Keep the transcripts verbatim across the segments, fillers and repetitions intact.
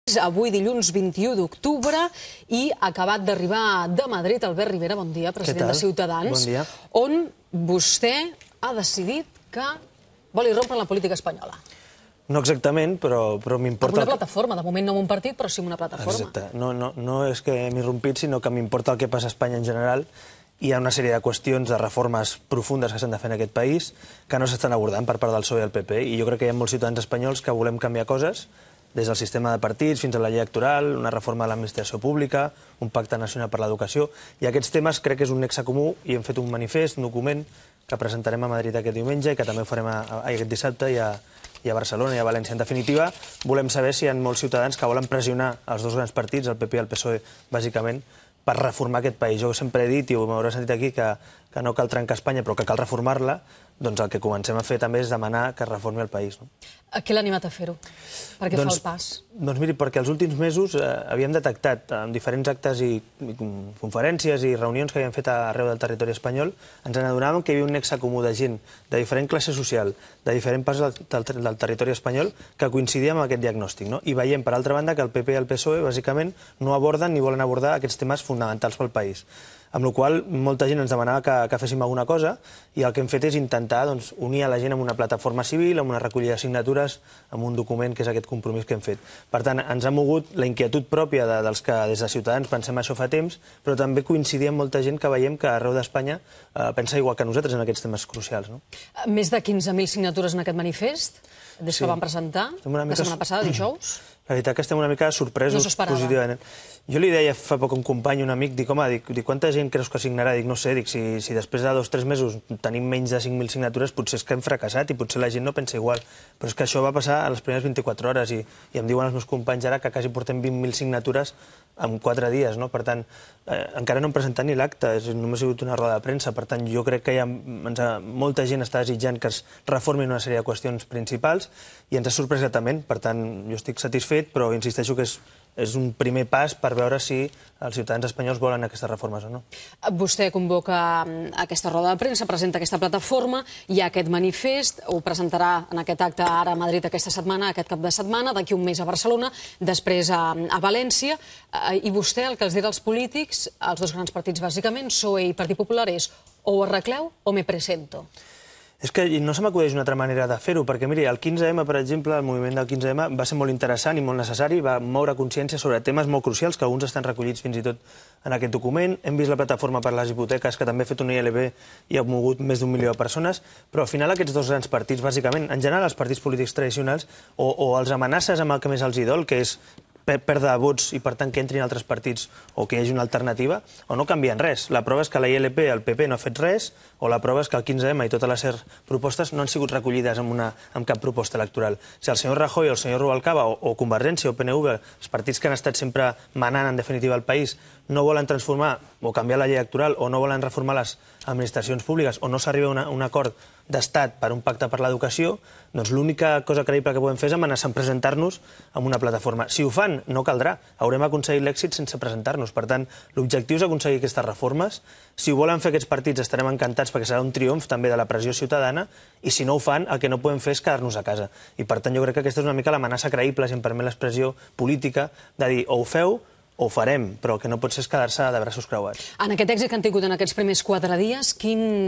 Avui dilluns vint-i-u d'octubre i acabat d'arribar de Madrid, Albert Rivera, bon dia, president de Ciutadans, bon dia. On vostè ha decidit que vol irrompre en la política espanyola. No exactament, però, però m'importa... Amb una plataforma, de moment no amb un partit, però sí amb una plataforma. Exacte, no, no, no és que m'he irrompit, sinó que m'importa el que passa a Espanya en general. Hi ha una sèrie de qüestions, de reformes profundes que s'han de fer en aquest país que no s'estan abordant per part del P S O E i el P P, i jo crec que hi ha molts ciutadans espanyols que volem canviar coses, des del sistema de partits fins a la llei electoral, una reforma de l'administració pública, un pacte nacional per l'educació, i aquests temes crec que és un nexe comú i hem fet un manifest, un document que presentarem a Madrid aquest diumenge i que també ho farem a, a, aquest dissabte i a, i a Barcelona i a València. En definitiva, volem saber si hi ha molts ciutadans que volen pressionar els dos grans partits, el P P i el P S O E, bàsicament, per reformar aquest país. Jo sempre he dit, i m'haurà sentit aquí, que, que no cal trencar Espanya, però que cal reformar-la. Doncs el que comencem a fer també és demanar que es reformi el país. No? Què l'ha animat a fer-ho? Per què doncs, fa el pas? Doncs miri, perquè els últims mesos eh, havíem detectat en diferents actes i, i conferències i reunions que havíem fet arreu del territori espanyol, ens n'adonàvem que hi havia un nexe comú de gent de diferent classe social, de diferent parts del, del, del territori espanyol, que coincidia amb aquest diagnòstic. No? I veiem, per altra banda, que el P P i el P S O E, bàsicament, no aborden ni volen abordar aquests temes fonamentals pel país. Amb la qual cosa, molta gent ens demanava que, que féssim alguna cosa i el que hem fet és intentar doncs, unir a la gent amb una plataforma civil, amb una recollida de signatures, amb un document que és aquest compromís que hem fet. Per tant, ens ha mogut la inquietud pròpia de, dels que des de Ciutadans pensem això fa temps, però també coincidir amb molta gent que veiem que arreu d'Espanya eh, pensa igual que nosaltres en aquests temes crucials. No? Més de quinze mil signatures en aquest manifest, des sí. que vam presentar, la setmana passada, dijous. La veritat que estem una mica sorpresos no positivament. Jo li deia fa poc un company, un amic, dic, home, dic, dic, quanta gent creus que signarà? Dic, no sé, dic, si, si després de dos o tres mesos tenim menys de cinc mil signatures, potser és que hem fracassat i potser la gent no pensa igual. Però és que això va passar a les primeres vint-i-quatre hores i, i em diuen els meus companys ara que quasi portem vint mil signatures en quatre dies, no? Per tant, eh, encara no hem presentat ni l'acte, només ha sigut una roda de premsa, per tant, jo crec que hi ha, ens ha, molta gent està desitjant que es reformin una sèrie de qüestions principals i ens ha sorprès gratament, per tant, jo estic satisfet, però insisteixo que és, és un primer pas per veure si els ciutadans espanyols volen aquestes reformes o no. Vostè convoca aquesta roda de premsa, presenta aquesta plataforma, hi ha aquest manifest, ho presentarà en aquest acte ara a Madrid aquesta setmana, aquest cap de setmana, d'aquí un mes a Barcelona, després a, a València, i vostè el que els dirà als polítics, els dos grans partits bàsicament, P S O E i Partit Popular, és o ho arregleu o me presento. És que no se m'acudeix una altra manera de fer-ho, perquè miri, el quinze ema, per exemple, el moviment del quinze ema va ser molt interessant i molt necessari, va moure consciència sobre temes molt crucials, que alguns estan recollits fins i tot en aquest document. Hem vist la plataforma per les hipoteques, que també ha fet una I L B i ha mogut més d'un milió de persones, però al final aquests dos grans partits, bàsicament, en general els partits polítics tradicionals, o, o els amenaces amb el que més els hi dol, que és perdre vots i, per tant, que entrin altres partits o que hi hagi una alternativa, o no canvien res. La prova és que la I L P, el P P, no ha fet res, o la prova és que el quinze ema i totes les propostes no han sigut recollides en, una, en cap proposta electoral. Si el senyor Rajoy o el senyor Rubalcaba o, o Convergència o P N V, els partits que han estat sempre manant, en definitiva, el país, no volen transformar o canviar la llei electoral o no volen reformar les administracions públiques o no s'arriba a un acord d'estat per un pacte per l'educació, doncs l'única cosa creïble que podem fer és amenaçar en presentar-nos amb una plataforma. Si ho fan, no caldrà. Haurem aconseguit l'èxit sense presentar-nos. Per tant, l'objectiu és aconseguir aquestes reformes. Si ho volen fer aquests partits, estarem encantats perquè serà un triomf també de la pressió ciutadana, i si no ho fan, el que no podem fer és quedar-nos a casa. I per tant, jo crec que aquesta és una mica l'amenaça creïble, si em permet l'expressió política, de dir o ho feu o ho farem, però el que no pot ser és quedar-se de braços creuats. En aquest èxit que han tingut en aquests primers quatre dies, quin...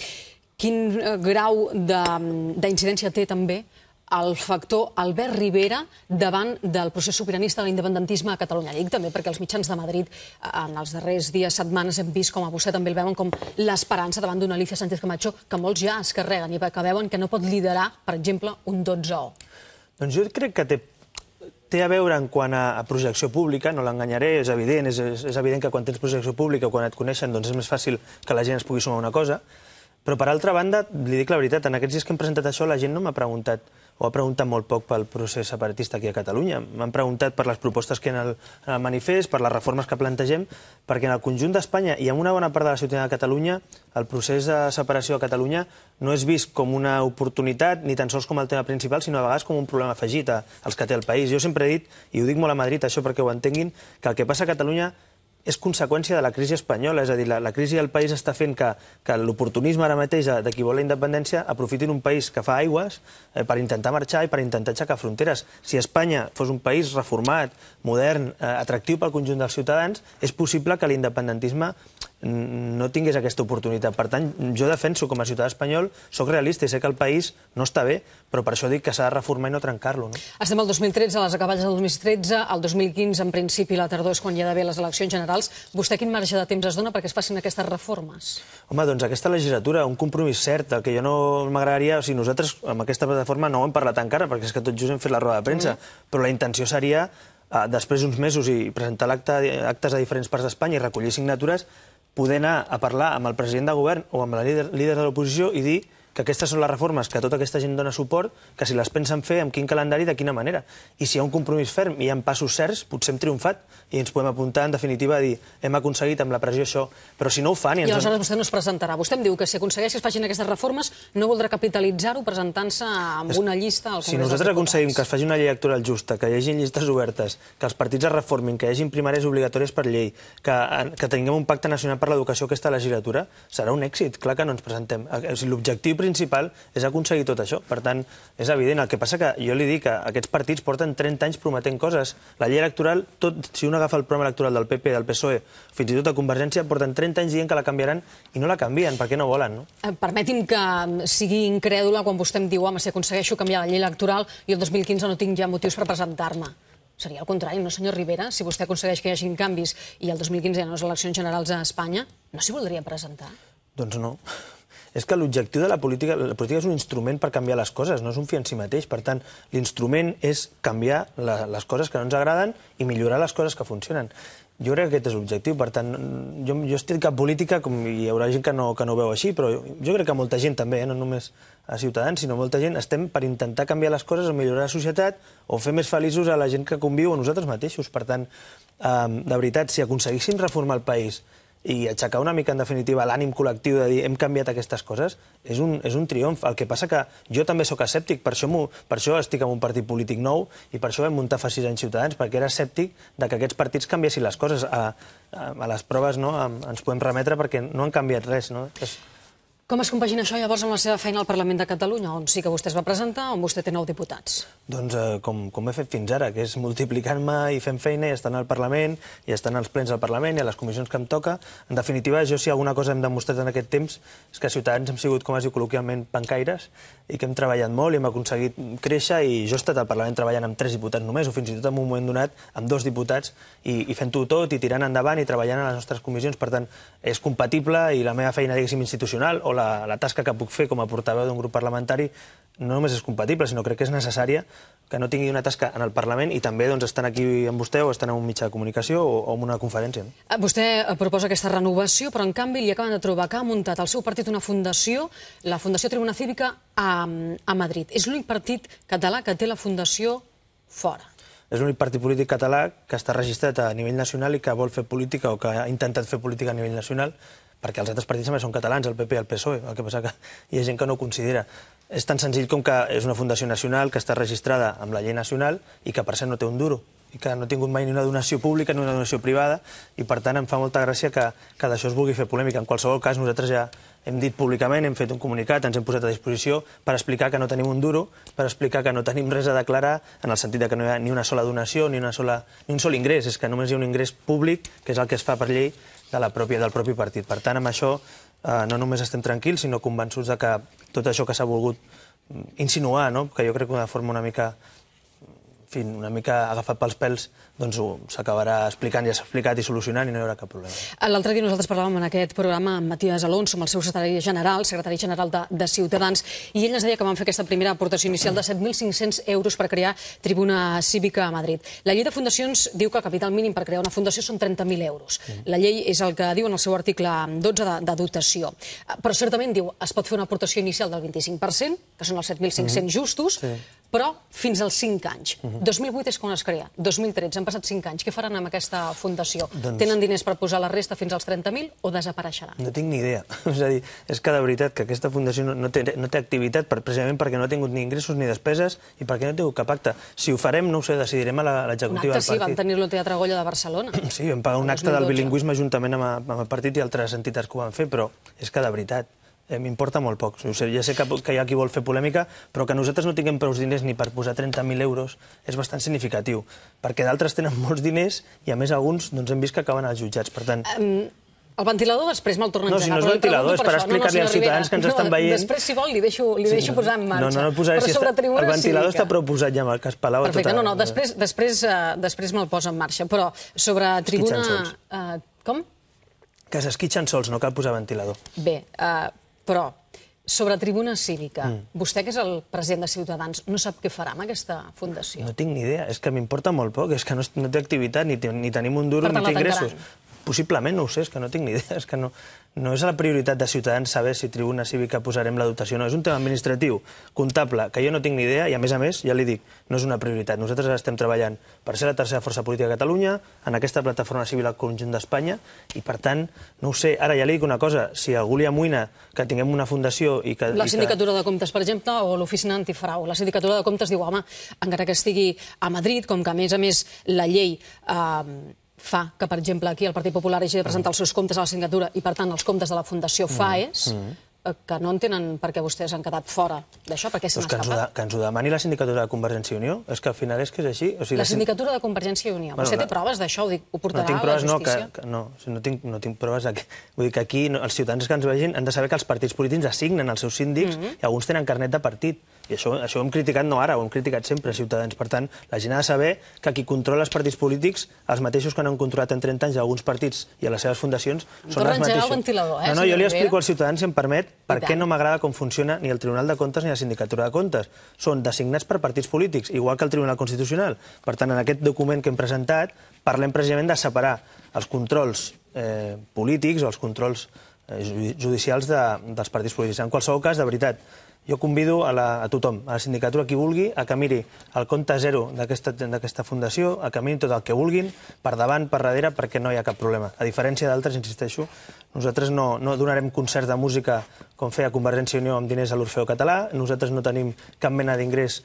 Quin grau d'incidència té també el factor Albert Rivera davant del procés sobiranista de l'independentisme a Catalunya? Dic també perquè els mitjans de Madrid en els darrers dies, setmanes, hem vist com a vostè també el veuen com l'esperança davant d'una Alicia Sánchez Camacho que molts ja es carreguen i que veuen que no pot liderar, per exemple, un dotze o. Doncs jo crec que té té a veure en quant a projecció pública, no l'enganyaré, és evident, és, és evident que quan tens projecció pública o quan et coneixen doncs és més fàcil que la gent es pugui sumar una cosa. Però, per altra banda, li dic la veritat, en aquests dies que hem presentat això, la gent no m'ha preguntat, o ha preguntat molt poc pel procés separatista aquí a Catalunya. M'han preguntat per les propostes que hi ha en el, en el manifest, per les reformes que plantegem, perquè en el conjunt d'Espanya i en una bona part de la ciutadania de Catalunya, el procés de separació a Catalunya no és vist com una oportunitat, ni tan sols com el tema principal, sinó a vegades com un problema afegit als que té el país. Jo sempre he dit, i ho dic molt a Madrid, això perquè ho entenguin, que el que passa a Catalunya és conseqüència de la crisi espanyola. És a dir, la, la crisi del país està fent que, que l'oportunisme ara mateix de qui vol la independència aprofitin un país que fa aigües eh, per intentar marxar i per intentar aixecar fronteres. Si Espanya fos un país reformat, modern, eh, atractiu pel conjunt dels ciutadans, és possible que l'independentisme no tingués aquesta oportunitat. Per tant, jo defenso com a ciutadà espanyol, soc realista i sé que el país no està bé, però per això dic que s'ha de reformar i no trencar-lo. No? Estem al dos mil tretze, a les acaballes del dos mil tretze, el dos mil quinze, en principi, la tardor és quan hi ha d'haver les eleccions generals. Vostè quin marge de temps es dona perquè es facin aquestes reformes? Home, doncs aquesta legislatura, un compromís cert, el que jo no m'agradaria, o sigui, nosaltres amb aquesta plataforma no ho hem parlat encara, perquè és que tot just hem fet la roda de premsa, mm. però la intenció seria, eh, després d'uns mesos i presentar l'acte, actes a diferents parts d'Espanya i recollir signatures, poder anar a parlar amb el president de govern o amb la líder, líder de l'oposició i dir que aquestes són les reformes que tota aquesta gent dona suport, que si les pensen fer, amb quin calendari i de quina manera. I si hi ha un compromís ferm i hi ha passos certs, potser hem triomfat i ens podem apuntar, en definitiva, a dir hem aconseguit amb la pressió això. Però si no ho fan... I, ens... I aleshores vostè no es presentarà. Vostè em diu que si aconsegueix que es facin aquestes reformes no voldrà capitalitzar-ho presentant-se amb una llista al Congrés dels Diputats. Si nosaltres aconseguim que es faci una llei electoral justa, que hi hagi llistes obertes, que els partits es reformin, que hi hagi primàries obligatòries per llei, que, que tinguem un pacte nacional per l'educació aquesta legislatura, serà un èxit. Clar que no ens presentem. L'objectiu principal és aconseguir tot això. Per tant, és evident. El que passa que jo li dic que aquests partits porten trenta anys prometent coses. La llei electoral, tot, si un agafa el programa electoral del P P, del P S O E, fins i tot de Convergència, porten trenta anys dient que la canviaran i no la canvien, perquè no volen, no? Permeti'm que sigui incrèdula quan vostè em diu, home, si aconsegueixo canviar la llei electoral i el dos mil quinze no tinc ja motius per presentar-me. Seria el contrari, no, senyor Rivera? Si vostè aconsegueix que hi hagin canvis i el dos mil quinze hi ha unes eleccions generals a Espanya, no s'hi voldria presentar? Doncs no. És que l'objectiu de la política... La política és un instrument per canviar les coses, no és un fi en si mateix. Per tant, l'instrument és canviar la, les coses que no ens agraden i millorar les coses que funcionen. Jo crec que aquest és l'objectiu. Per tant, jo, jo estic a política, com hi haurà gent que no, que no ho veu així, però jo crec que molta gent també, eh, no només a Ciutadans, sinó molta gent, estem per intentar canviar les coses o millorar la societat o fer més feliços a la gent que conviu a nosaltres mateixos. Per tant, eh, de veritat, si aconseguíssim reformar el país i aixecar una mica, en definitiva, l'ànim col·lectiu de dir hem canviat aquestes coses, és un, és un triomf. El que passa que jo també sóc escèptic, per això, per això estic en un partit polític nou i per això vam muntar fa sis anys Ciutadans, perquè era escèptic de que aquests partits canviessin les coses. A, a, a les proves no, ens podem remetre perquè no han canviat res. No? És... Com es compagina això llavors amb la seva feina al Parlament de Catalunya, on sí que vostè es va presentar, on vostè té nou diputats? Doncs eh, com, com he fet fins ara, que és multiplicant-me i fent feina i estant al Parlament, i estant als plens del Parlament i a les comissions que em toca. En definitiva, jo si alguna cosa hem demostrat en aquest temps és que Ciutadans hem sigut, com es diu col·loquialment, pancaires, i que hem treballat molt i hem aconseguit créixer, i jo he estat al Parlament treballant amb tres diputats només, o fins i tot en un moment donat amb dos diputats, i, i fent-ho tot, i tirant endavant, i treballant a les nostres comissions. Per tant, és compatible, i la meva feina, diguéssim, institucional, o la, la tasca que puc fer com a portaveu d'un grup parlamentari, no només és compatible, sinó crec que és necessària que no tingui una tasca en el Parlament i també doncs, estan aquí amb vostè o estan en un mitjà de comunicació o, o en una conferència. No? Vostè proposa aquesta renovació, però en canvi li acaben de trobar que ha muntat el seu partit una fundació, la Fundació Tribuna Cívica, a, a Madrid. És l'únic partit català que té la fundació fora. És l'únic partit polític català que està registrat a nivell nacional i que vol fer política o que ha intentat fer política a nivell nacional, perquè els altres partits també són catalans, el P P i el P S O E, el que passa que hi ha gent que no ho considera. És tan senzill com que és una fundació nacional que està registrada amb la llei nacional i que per cert no té un duro, i que no ha tingut mai ni una donació pública ni una donació privada, i per tant em fa molta gràcia que, que d'això es vulgui fer polèmica. En qualsevol cas, nosaltres ja hem dit públicament, hem fet un comunicat, ens hem posat a disposició per explicar que no tenim un duro, per explicar que no tenim res a declarar, en el sentit que no hi ha ni una sola donació ni, una sola, ni un sol ingrés, és que només hi ha un ingrés públic, que és el que es fa per llei de la pròpia, del propi partit. Per tant, amb això eh, no només estem tranquils, sinó convençuts de que tot això que s'ha volgut insinuar, no? Que jo crec que de forma una mica, en fi, una mica agafat pels pèls, doncs s'acabarà explicant, ja s'ha explicat i solucionant i no hi haurà cap problema. L'altre dia nosaltres parlàvem en aquest programa amb Matías Alonso, amb el seu secretari general, secretari general de, de Ciutadans, i ell ens deia que van fer aquesta primera aportació inicial de set mil cinc-cents euros per crear Tribuna Cívica a Madrid. La llei de fundacions diu que el capital mínim per crear una fundació són trenta mil euros. La llei és el que diu en el seu article dotze de, de dotació. Però certament diu es pot fer una aportació inicial del vint-i-cinc per cent, que són els set mil cinc-cents justos, però fins als cinc anys. dos mil vuit és quan es crea, dos mil tretze, han passat cinc anys. Què faran amb aquesta fundació? Tenen diners per posar la resta fins als trenta mil o desapareixerà? No tinc ni idea. És a dir, és que de veritat que aquesta fundació no té activitat precisament perquè no ha tingut ni ingressos ni despeses i perquè no ha tingut cap acte. Si ho farem, no ho sé, decidirem a l'executiva del partit. Un acte sí, vam tenir-lo al Teatre Goya de Barcelona. Sí, vam pagar un acte del bilingüisme juntament amb el partit i altres entitats que ho van fer, però és que de veritat m'importa molt poc. Ja sé que hi ha qui vol fer polèmica, però que nosaltres no tinguem prou diners ni per posar trenta mil euros és bastant significatiu, perquè d'altres tenen molts diners i, a més, alguns hem vist que acaben als jutjats. Per tant... El ventilador després me'l torna a engegar. No, si no és ventilador, és per explicar-li als ciutadans que ens estan veient... Després, si vol, li deixo posar en marxa. No, no, no posaré... El ventilador està prou posat ja amb el cas Palau. Perfecte, no, no, després me'l posa en marxa. Però sobre tribuna... Com? Que s'esquitxen sols, no cal posar ventilador. Bé, però sobre tribuna cívica, vostè, que és el president de Ciutadans, no sap què farà amb aquesta fundació? No tinc ni idea, és que m'importa molt poc, és que no té activitat, ni tenim un duro, ni té ingressos. Possiblement, no ho sé, és que no tinc ni idea, és que no... No és la prioritat de Ciutadans saber si Tribuna Cívica posarem la dotació, no. És un tema administratiu, comptable, que jo no tinc ni idea i, a més a més, ja li dic, no és una prioritat. Nosaltres estem treballant per ser la tercera força política de Catalunya, en aquesta plataforma civil al conjunt d'Espanya, i, per tant, no ho sé. Ara ja li dic una cosa, si algú li amoïna que tinguem una fundació i que... La Sindicatura de Comptes, per exemple, o l'Oficina Antifrau. La Sindicatura de Comptes diu, home, encara que estigui a Madrid, com que, a més a més, la llei... fa que, per exemple, aquí el Partit Popular hagi de presentar els seus comptes a la sindicatura i, per tant, els comptes de la Fundació FAES, que no entenen per què vostès han quedat fora d'això, per què s'han escapat. Que ens ho demani la Sindicatura de Convergència i Unió? És que al final és que és així. La Sindicatura de Convergència i Unió. Vostè té proves d'això? Ho portarà a la justícia? No, no tinc proves. Vull dir que aquí els ciutadans que ens vegin han de saber que els partits polítics assignen els seus síndics i alguns tenen carnet de partit. I això ho hem criticat no ara, ho hem criticat sempre, Ciutadans. Per tant, la gent ha de saber que qui controla els partits polítics, els mateixos que no han controlat en trenta anys alguns partits i a les seves fundacions, són els mateixos. No, no, jo li explico als ciutadans, si em permet, per què no m'agrada com funciona ni el Tribunal de Comptes ni la Sindicatura de Comptes. Són designats per partits polítics, igual que el Tribunal Constitucional. Per tant, en aquest document que hem presentat, parlem precisament de separar els controls polítics o els controls judicials dels partits polítics. En qualsevol cas, de veritat, jo convido a tothom, a la sindicatura, qui vulgui, a que miri el compte zero d'aquesta fundació, a que miri tot el que vulguin, per davant, per darrere, perquè no hi ha cap problema. A diferència d'altres, insisteixo, nosaltres no donarem concerts de música com feia Convergència i Unió amb diners a l'Orfeó Català, nosaltres no tenim cap mena d'ingrés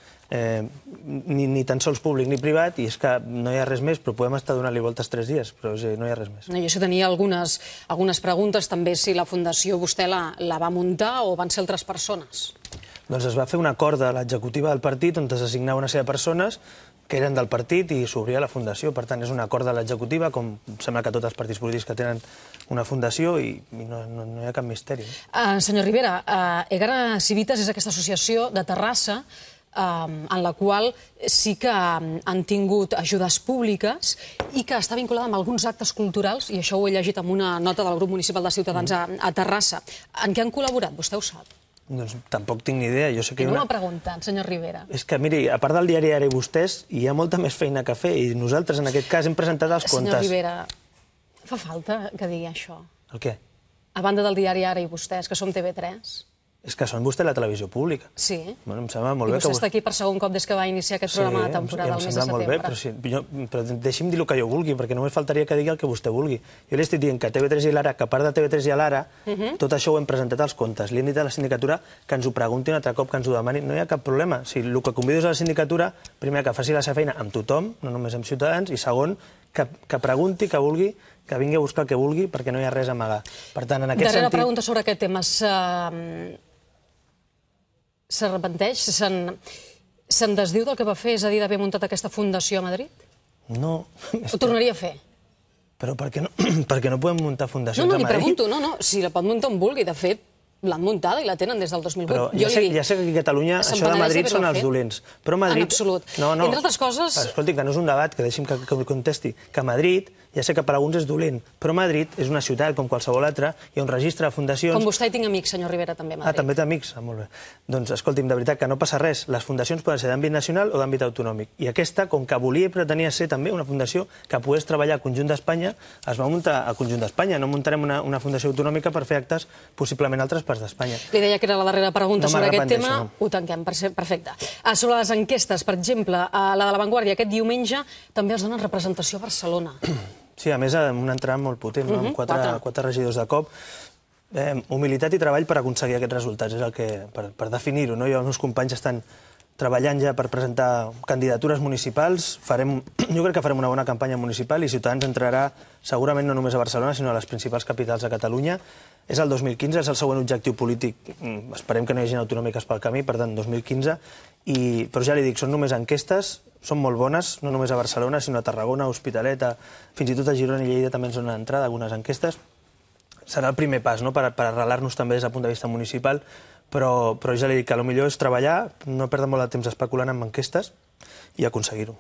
ni tan sols públic ni privat, i és que no hi ha res més, però podem estar donant-li voltes tres dies, però no hi ha res més. Jo això tenia algunes preguntes, també, si la fundació vostè la va muntar o van ser altres persones? Doncs es va fer un acord de l'executiva del partit on s'assignava una sèrie de persones que eren del partit i s'obria la fundació. Per tant, és un acord de l'executiva, com sembla que tots els partits polítics que tenen una fundació, i no hi ha cap misteri. Senyor Rivera, Egara Civitas és aquesta associació de Terrassa en la qual sí que han tingut ajudes públiques i que està vinculada amb alguns actes culturals, i això ho he llegit en una nota del grup municipal de Ciutadans a Terrassa. En què han col·laborat? Vostè ho sap? Doncs tampoc tinc ni idea. I no m'ha preguntat, senyor Rivera. És que, miri, a part del diari Ara i vostès, hi ha molta més feina que fer, i nosaltres, en aquest cas, hem presentat els comptes. Senyor Rivera, fa falta que digui això? El què? A banda del diari Ara i vostès, que som T V tres... És que són vostè la televisió pública. Sí. Em sembla molt bé que... I vostè està aquí per segon cop des que va iniciar aquest programa de temporada el mes de setembre. Sí, em sembla molt bé, però deixi'm dir el que jo vulgui, perquè només faltaria que digui el que vostè vulgui. Jo li estic dient que T V tres i l'Ara, que a part de T V tres i l'Ara, tot això ho hem presentat als comptes. Li hem dit a la sindicatura que ens ho pregunti un altre cop, que ens ho demani. No hi ha cap problema. Si el que convido és a la sindicatura, primer, que faci la seva feina amb tothom, no només amb Ciutadans, i segon, que pregunti, que vulgui, que vingui a buscar el que vulgui, perquè no hi ha res a amagar. Per tant, en aquest sentit... Darrera pregunta sobre aquest tema. S'arrepenteix? Se'n desdiu del que va fer, és a dir, d'haver muntat aquesta fundació a Madrid? No. Ho tornaria a fer? Però per què no podem muntar fundacions a Madrid? No, no, li pregunto, no, no, si la pot muntar on vulgui. De fet, l'han muntada i la tenen des del dos mil vuit. Però ja sé que aquí a Catalunya això de Madrid són els dolents. Però Madrid... En absolut. Entre altres coses... Escolti, que no és un debat, que deixi'm que contesti. Que Madrid, ja sé que per alguns és dolent, però Madrid és una ciutat com qualsevol altra, hi ha un registre de fundacions... Com vostè hi tinc amics, senyor Rivera, també a Madrid. Ah, també té amics? Ah, molt bé. Doncs, escolti'm, de veritat, que no passa res. Les fundacions poden ser d'àmbit nacional o d'àmbit autonòmic. I aquesta, com que volia i pretenia ser també una fundació que pogués treballar al conjunt d'Espanya, es va muntar al conjunt d'Espanya. No muntarem una fundació autonòmica per fer actes possiblement altres parts d'Espanya. Li deia que era la darrera pregunta No sobre aquest m'arrepenteixo, tema. no. Ho tanquem, perfecte. Ah, sobre les enquestes, per exemple, a la de La Vanguardia aquest diumenge també els donen representació a Barcelona. Sí, a més, amb una entrada molt potent, no? amb quatre, quatre. quatre regidors de cop. Eh, humilitat i treball per aconseguir aquests resultats, és el que, per, per definir-ho. No? Jo, els meus companys estan treballant ja per presentar candidatures municipals. Farem, jo crec que farem una bona campanya municipal i Ciutadans entrarà segurament no només a Barcelona, sinó a les principals capitals de Catalunya. És el dos mil quinze, és el següent objectiu polític. Esperem que no hi hagi autonòmiques pel camí, per tant, dos mil quinze. I, però ja li dic, són només enquestes, són molt bones, no només a Barcelona, sinó a Tarragona, a Hospitalet, a, fins i tot a Girona i Lleida també ens donen entrada algunes enquestes. Serà el primer pas, no?, per, per arrelar-nos també des del punt de vista municipal, però, però ja li dic que el millor és treballar, no perdre molt de temps especulant amb enquestes i aconseguir-ho.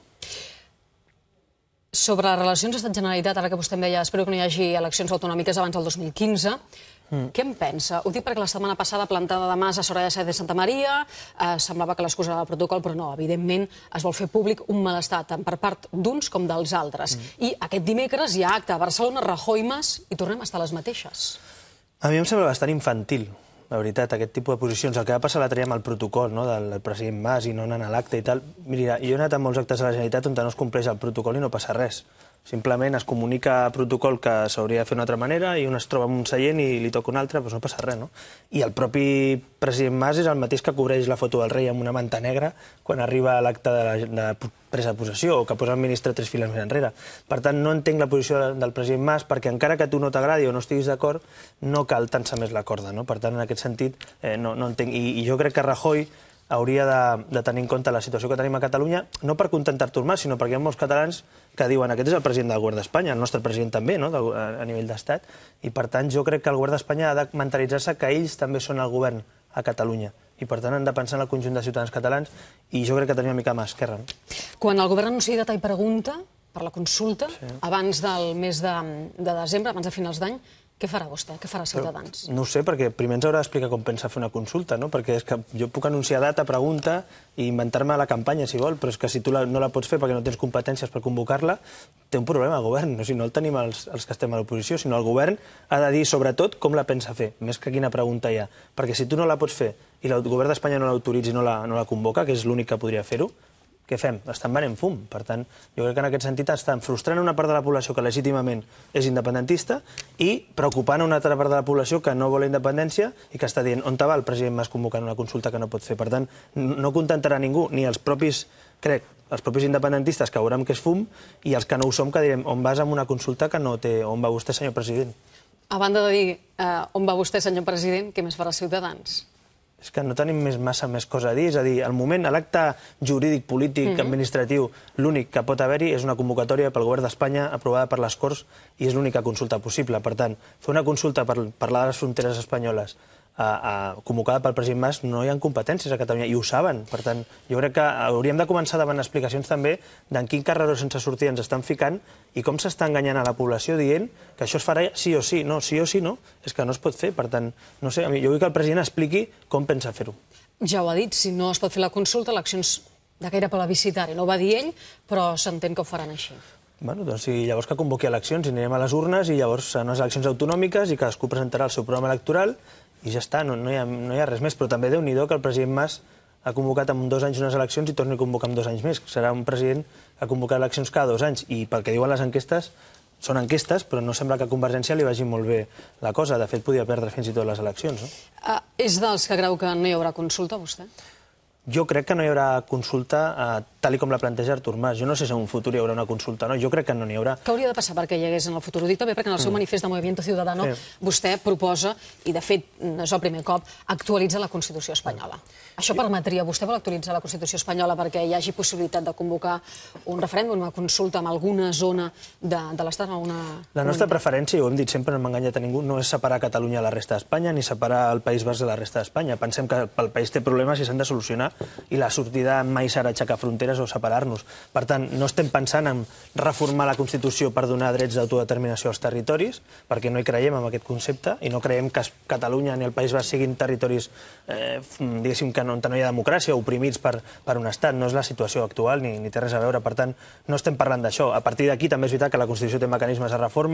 Sobre les relacions Estat-Generalitat, ara que vostè em deia, espero que no hi hagi eleccions autonòmiques abans del dos mil quinze, mm. què en pensa? Ho dic perquè la setmana passada, plantada de Mas a Soraya Sáenz de Santa Maria, eh, semblava que l'excusa era el protocol, però no, evidentment es vol fer públic un malestar, tant per part d'uns com dels altres. Mm. I aquest dimecres hi ha acte a Barcelona, Rajoy, Mas, i tornem a estar a les mateixes. A mi em sembla bastant infantil, la veritat, aquest tipus de posicions. El que va passar l'altre dia amb el protocol, no?, del president Mas i no anant a l'acte i tal. Mira, jo he anat a molts actes de la Generalitat on no es compleix el protocol i no passa res. Simplement es comunica a protocol que s'hauria de fer d'una altra manera i un es troba en un seient i li toca un altre, doncs no passa res, no? I el propi president Mas és el mateix que cobreix la foto del rei amb una manta negra quan arriba a l'acte de, la, de presa de possessió o que posa el ministre tres files més enrere. Per tant, no entenc la posició del president Mas perquè encara que a tu no t'agradi o no estiguis d'acord, no cal tensar més la corda, no? Per tant, en aquest sentit, eh, no, no entenc. I, I jo crec que Rajoy hauria de, de tenir en compte la situació que tenim a Catalunya, no per contentar Artur Mas, sinó perquè hi ha molts catalans que diuen aquest és el president del govern d'Espanya, el nostre president també, no?, a nivell d'estat, i per tant jo crec que el govern d'Espanya ha de mentalitzar-se que ells també són el govern a Catalunya, i per tant han de pensar en el conjunt de ciutadans catalans, i jo crec que tenim una mica mà esquerra. No? Quan el govern anuncia data i pregunta per la consulta, sí. abans del mes de, de desembre, abans de finals d'any, què farà vostè? Què farà Ciutadans? Però no ho sé, perquè primer ens haurà d'explicar com pensa fer una consulta, no? Perquè és que jo puc anunciar data, pregunta i inventar-me la campanya, si vol, però és que si tu la, no la pots fer perquè no tens competències per convocar-la, té un problema el govern. O sigui, no el tenim els, els que estem a l'oposició, sinó el govern ha de dir, sobretot, com la pensa fer, més que quina pregunta hi ha. Perquè si tu no la pots fer i el govern d'Espanya no l'autoritza i no la, no la convoca, que és l'únic que podria fer-ho, què fem? Estan venent fum. Per tant, jo crec que en aquest sentit estan frustrant una part de la població que legítimament és independentista i preocupant una altra part de la població que no vol la independència i que està dient on te va el president Mas convocant una consulta que no pot fer. Per tant, no contentarà ningú, ni els propis, crec, els propis independentistes que veurem que és fum i els que no ho som que direm on vas amb una consulta que no té on va vostè, senyor president. A banda de dir eh, on va vostè, senyor president, què més farà Ciutadans? És que no tenim més massa més cosa a dir. És a dir, al moment, a l'acte jurídic, polític, mm-hmm. administratiu, l'únic que pot haver-hi és una convocatòria pel govern d'Espanya aprovada per les Corts i és l'única consulta possible. Per tant, fer una consulta per parlar de les fronteres espanyoles a, a, convocada pel president Mas no hi ha competències a Catalunya i ho saben. Per tant, jo crec que hauríem de començar a demanar explicacions també d'en quin carreró sense sortida ens estan ficant i com s'està enganyant a la població dient que això es farà sí o sí. No, sí o sí no, és que no es pot fer. Per tant, no sé, jo vull que el president expliqui com pensa fer-ho. Ja ho ha dit, si no es pot fer la consulta, eleccions de gaire plebiscitari. No ho va dir ell, però s'entén que ho faran així. Bueno, doncs si llavors que convoqui eleccions i anirem a les urnes i llavors seran unes eleccions autonòmiques i cadascú presentarà el seu programa electoral i ja està, no, no, hi ha, no hi ha res més. Però també Déu-n'hi-do que el president Mas ha convocat en dos anys unes eleccions i torni a convocar en dos anys més. Serà un president que ha convocat eleccions cada dos anys i pel que diuen les enquestes, són enquestes, però no sembla que a Convergència li vagi molt bé la cosa. De fet, podia perdre fins i tot les eleccions. No? Uh, és dels que creu que no hi haurà consulta, vostè? Jo crec que no hi haurà consulta eh, tal com la planteja Artur Mas. Jo no sé si en un futur hi haurà una consulta, no? Jo crec que no n'hi haurà. Què hauria de passar perquè hi hagués en el futur? Ho dic també perquè en el seu mm. manifest de Movimiento Ciudadano sí. vostè proposa, i de fet no és el primer cop, actualitzar la Constitució espanyola. Mm. Això permetria, vostè vol actualitzar la Constitució espanyola perquè hi hagi possibilitat de convocar un referèndum, una consulta en alguna zona de, de l'Estat, en alguna La nostra preferència, i ho hem dit sempre, no hem enganyat a ningú, no és separar Catalunya de la resta d'Espanya ni separar el País Basc de la resta d'Espanya. Pensem que el país té problemes i s'han de solucionar i la sortida mai serà aixecar fronteres o separar-nos. Per tant, no estem pensant en reformar la Constitució per donar drets d'autodeterminació als territoris, perquè no hi creiem en aquest concepte i no creiem que Catalunya ni el País Basc siguin territoris eh, diguéssim que no, no hi ha democràcia, oprimits per, per un estat. No és la situació actual ni, ni té res a veure. Per tant, no estem parlant d'això. A partir d'aquí també és veritat que la Constitució té mecanismes de reforma.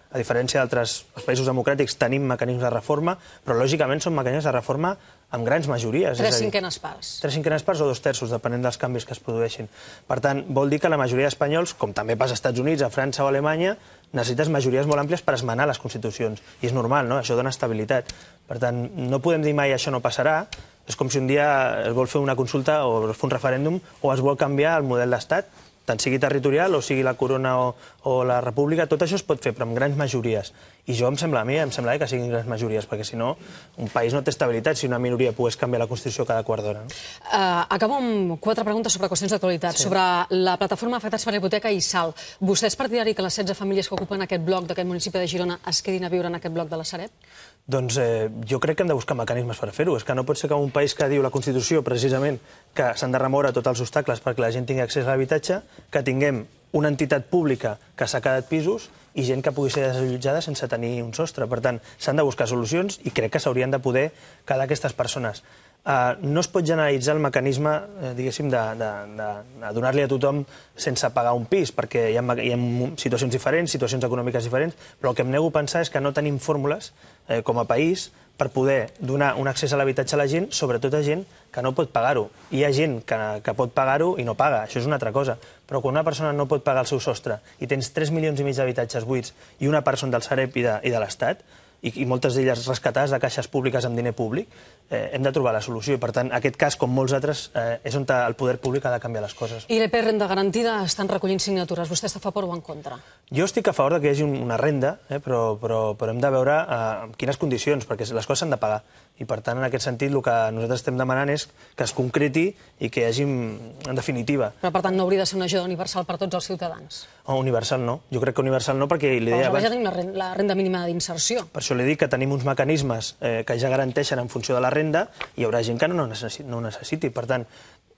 A diferència d'altres països democràtics, tenim mecanismes de reforma, però lògicament són mecanismes de reforma amb grans majories. Tres cinquenes parts. Tres cinquenes parts o dos terços, depenent dels canvis que es produeixin. Per tant, vol dir que la majoria d'espanyols, com també passa als Estats Units, a França o a Alemanya, necessites majories molt àmplies per esmenar les constitucions. I és normal, no? Això dona estabilitat. Per tant, no podem dir mai això no passarà. És com si un dia es vol fer una consulta o es fa un referèndum o es vol canviar el model d'estat, tant sigui territorial o sigui la corona o, o la república, tot això es pot fer, però amb grans majories. I jo em sembla a mi, em sembla que siguin grans majories, perquè si no, un país no té estabilitat si una minoria pogués canviar la Constitució cada quart d'hora. No? Uh, acabo amb quatre preguntes sobre qüestions d'actualitat. Sí. Sobre la plataforma Afectats per la Hipoteca i Salt. Vostè és partidari que les setze famílies que ocupen aquest bloc d'aquest municipi de Girona es quedin a viure en aquest bloc de la Sareb? Doncs eh, jo crec que hem de buscar mecanismes per fer-ho. És que no pot ser que un país que diu la Constitució, precisament, que s'han de remoure tots els obstacles perquè la gent tingui accés a l'habitatge, que tinguem una entitat pública que s'ha quedat pisos i gent que pugui ser desallotjada sense tenir un sostre. Per tant, s'han de buscar solucions i crec que s'haurien de poder quedar aquestes persones. Uh, no es pot generalitzar el mecanisme, eh, diguéssim, de, de, de, de donar-li a tothom sense pagar un pis, perquè hi ha, hi ha situacions diferents, situacions econòmiques diferents, però el que em nego a pensar és que no tenim fórmules, eh, com a país, per poder donar un accés a l'habitatge a la gent, sobretot a gent que no pot pagar-ho. Hi ha gent que, que pot pagar-ho i no paga, això és una altra cosa. Però quan una persona no pot pagar el seu sostre i tens tres milions i mig d'habitatges buits i una part són del Sareb i de, i de l'Estat, i, i moltes d'elles rescatades de caixes públiques amb diner públic, eh, hem de trobar la solució. I, per tant, aquest cas, com molts altres, eh, és on el poder públic ha de canviar les coses. I l'E P Renda Garantida estan recollint signatures. Vostè està a favor o en contra? Jo estic a favor que hi hagi una renda, eh, però, però, però hem de veure eh, en quines condicions, perquè les coses s'han de pagar. I, per tant, en aquest sentit, el que nosaltres estem demanant és que es concreti i que hi hagi, en definitiva... Però, per tant, no hauria de ser una ajuda universal per a tots els ciutadans? Oh, universal no. Jo crec que universal no, perquè... Li deia abans... ja tenim la renda, la renda mínima d'inserció. Per això li dic que tenim uns mecanismes eh, que ja garanteixen en funció de la renda i hi haurà gent que no, necessi no ho necessiti. Per tant,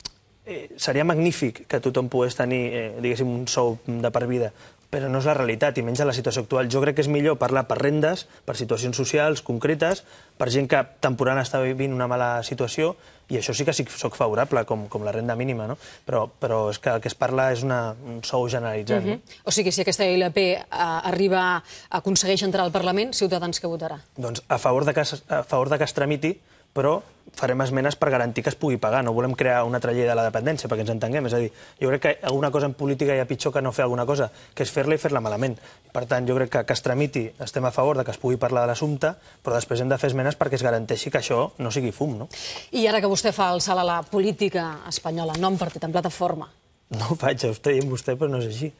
eh, seria magnífic que tothom pogués tenir, eh, diguéssim, un sou de per vida, però no és la realitat, i menys en la situació actual. Jo crec que és millor parlar per rendes, per situacions socials concretes, per gent que temporalment està vivint una mala situació, i això sí que sí que soc favorable, com, com la renda mínima, no? Però, però és que el que es parla és una, un sou generalitzat. Uh -huh. No? O sigui, si aquesta I L P uh, arriba, aconsegueix entrar al Parlament, Ciutadans què votarà? Doncs a favor de que es, a favor de que es tramiti, però farem esmenes per garantir que es pugui pagar. No volem crear una altra llei de la dependència, perquè ens entenguem. És a dir, jo crec que alguna cosa en política hi ha pitjor que no fer alguna cosa, que és fer-la i fer-la malament. Per tant, jo crec que que es tramiti, estem a favor de que es pugui parlar de l'assumpte, però després hem de fer esmenes perquè es garanteixi que això no sigui fum, no? I ara que vostè fa el salt a la política espanyola, no en partit, en plataforma. No ho faig, ho estic dient vostè, però no és així.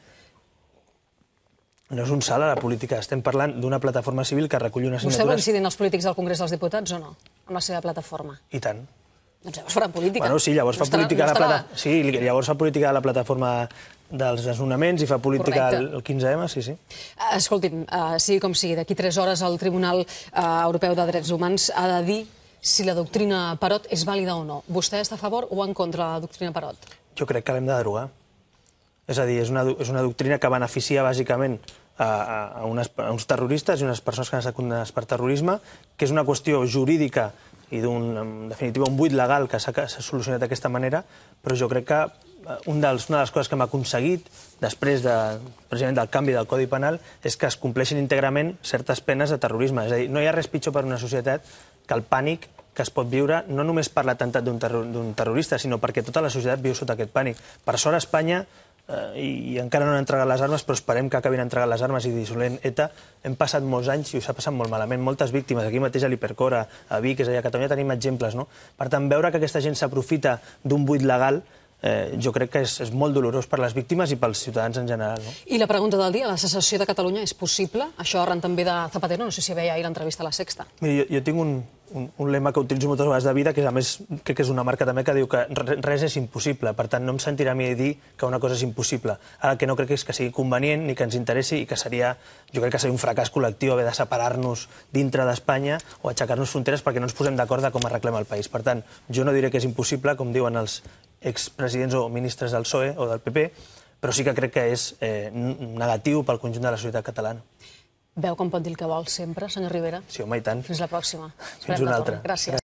No és un salt a la política. Estem parlant d'una plataforma civil que recull unes signatures... Vostè vol incidir en els polítics del Congrés dels Diputats o no? Amb la seva plataforma? I tant. Doncs llavors farà política. Bueno, sí, llavors no fa política no de la plata... sí, llavors fa política de la plataforma dels desnonaments i fa política el quinze ema, sí, sí. Escolti'm, uh, sigui com sigui, d'aquí tres hores el Tribunal uh, Europeu de Drets Humans ha de dir si la doctrina Parot és vàlida o no. Vostè està a favor o en contra de la doctrina Parot? Jo crec que l'hem de derogar. És a dir, és una, és una doctrina que beneficia bàsicament a, a, unes, a uns terroristes i unes persones que han estat condemnades per terrorisme, que és una qüestió jurídica i d'un, en definitiva, un buit legal que s'ha solucionat d'aquesta manera, però jo crec que un dels, una de les coses que hem aconseguit després de, precisament del canvi del Codi Penal és que es compleixin íntegrament certes penes de terrorisme. És a dir, no hi ha res pitjor per una societat que el pànic que es pot viure no només per l'atemptat d'un terror, terrorista, sinó perquè tota la societat viu sota aquest pànic. Per sort, a Espanya, eh, i, i encara no han entregat les armes, però esperem que acabin entregant les armes i dissolent ETA, hem passat molts anys i s'ha passat molt malament. Moltes víctimes, aquí mateix a l'Hipercor, a Vic, és a dir, a Catalunya tenim exemples, no? Per tant, veure que aquesta gent s'aprofita d'un buit legal Eh, jo crec que és, és molt dolorós per les víctimes i pels ciutadans en general. No? I la pregunta del dia, la secessió de Catalunya és possible? Això arran també de Zapatero, no sé si veia ahir l'entrevista a la Sexta. Miri, jo, jo tinc un, un, un lema que utilitzo moltes vegades de vida, que a més crec que és una marca també que diu que res és impossible, per tant no em sentirà a mi dir que una cosa és impossible. Ara el que no crec és que sigui convenient ni que ens interessi i que seria, jo crec que seria un fracàs col·lectiu haver de separar-nos dintre d'Espanya o aixecar-nos fronteres perquè no ens posem d'acord de com arreglem el país. Per tant, jo no diré que és impossible, com diuen els expresidents o ministres del P S O E o del P P, però sí que crec que és eh, negatiu pel conjunt de la societat catalana. Veu com pot dir el que vol sempre, senyor Rivera? Sí, home, i tant. Fins la pròxima. Fins una altra. Gràcies.